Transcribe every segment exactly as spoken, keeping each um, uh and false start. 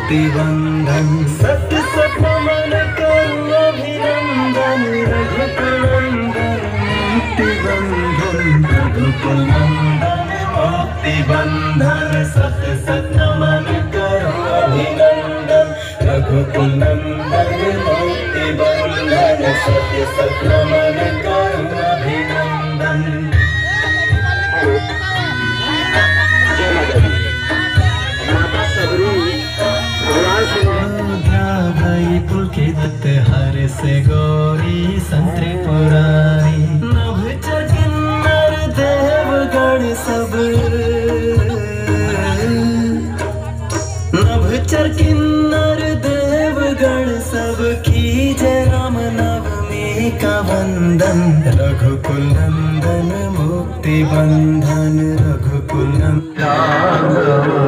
मुक्ति बंधन। सत सत नमन करूं अभिनंदन रघुकुलंदन मुक्ति बंधन रघुकुलंदन मुक्ति बंधन। सत सत नमन करूं अभिनंदन रघुकुलंदन मुक्ति बंधन। सत सत नमन करूं अभिनंदन। भई पुलकित हर से गौरी संतरी पुरारी। नभ किन्नर देवगण सब नभ किन्नर देवगण सब कीजे राम नवमी का वंदन। रघुकुलंदन मुक्ति बंधन रघुकुलंदन।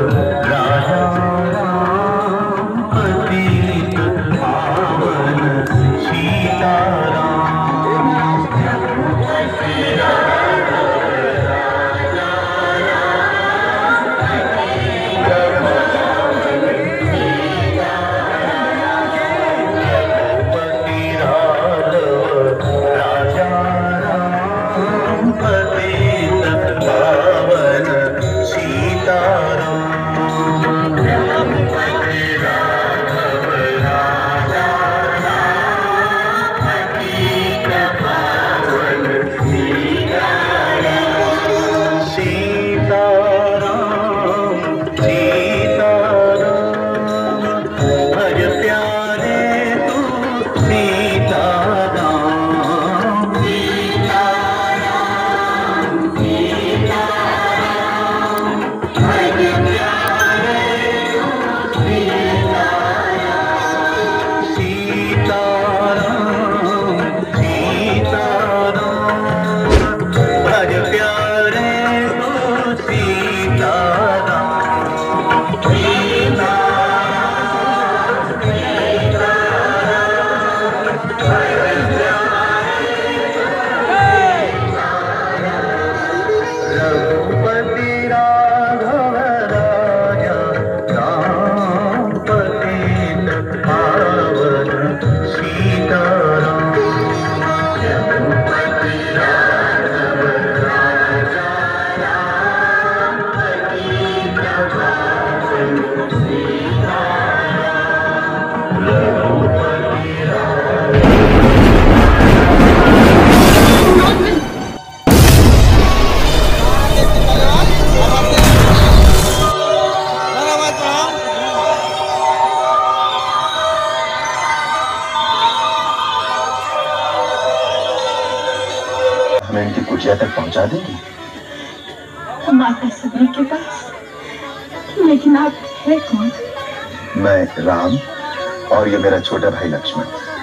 मैं इनकी कुटिया तक पहुंचा देंगी। हम आते सबरी के पास, लेकिन आप है कौन? मैं राम और ये मेरा छोटा भाई लक्ष्मण।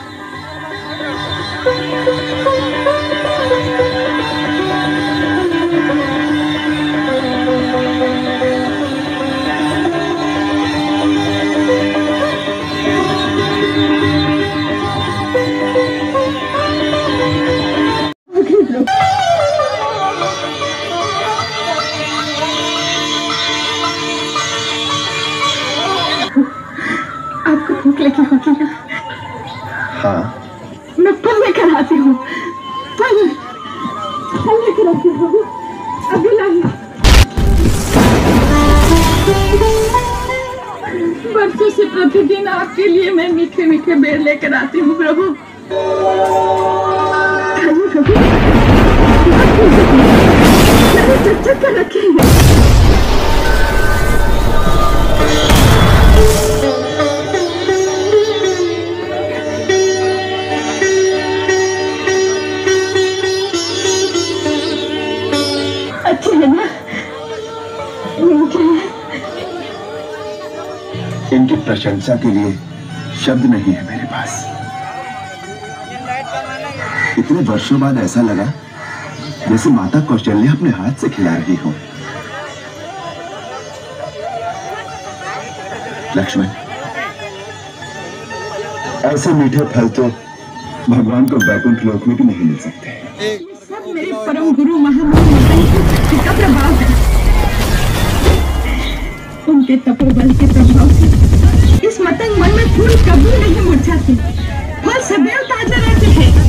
आपको भूख लगी होगी ना? हाँ, मैं फल लेकर आती हूँ। फल फल लेकर आती हूँ। अभी लाई। बरसों से प्रतिदिन आपके लिए मैं मीठे मीठे बेर लेकर आती हूँ प्रभु। चक्कर रखेंगे। अच्छे है ना? इनकी प्रशंसा के लिए शब्द नहीं है मेरे पास। इतने वर्षों बाद ऐसा लगा जैसे माता कौशल्या अपने हाथ से खिला रही हो। लक्ष्मण, ऐसे मीठे फल तो भगवान को वैकुंठ लोक में भी नहीं मिल सकते। सब मेरे परम गुरु महामहिम का प्रभाव है। के तपोबल के प्रभाव से इस मतंग मन में फूल कभी नहीं मुरझाते, फल सदैव ताजा रहते हैं।